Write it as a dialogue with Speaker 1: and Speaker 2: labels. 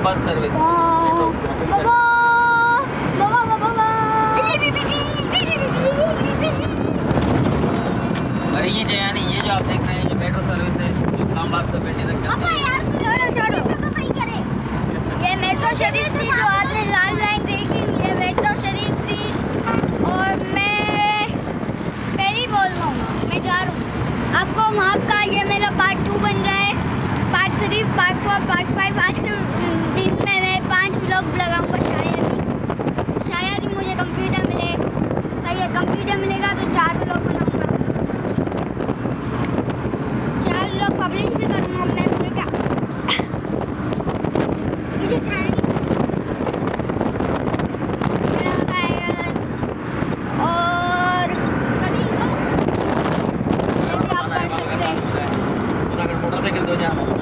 Speaker 1: Bus service. अरे ये जो है नहीं, ये जो आप देख रहे हैं ये मेट्रो सर्विस है जो इस्लामाबाद से बेटी तक चलती है।
Speaker 2: ये मेट्रो शरीफ थी जो आपने लाल लाइन देखी, ये मेट्रो शरीफ थी। और मैं पहली बोल रहा हूँ, मैं जा रहा हूँ आपको वहाँ का। ये मेरा पार्ट 2 बन रहा है, पार्ट 3, पार्ट 4, पार्ट 5। आज के दिन में मैं 5 व्लॉग लगाऊंगा शायद ही मुझे कंप्यूटर मिले। सही है, कंप्यूटर मिलेगा तो 4 व्लॉग बनाऊंगा, 4 व्लॉग पब्लिश भी करूँगा मैं। क्या मुझे खाने और
Speaker 1: मोटरसाइकिल तो जाना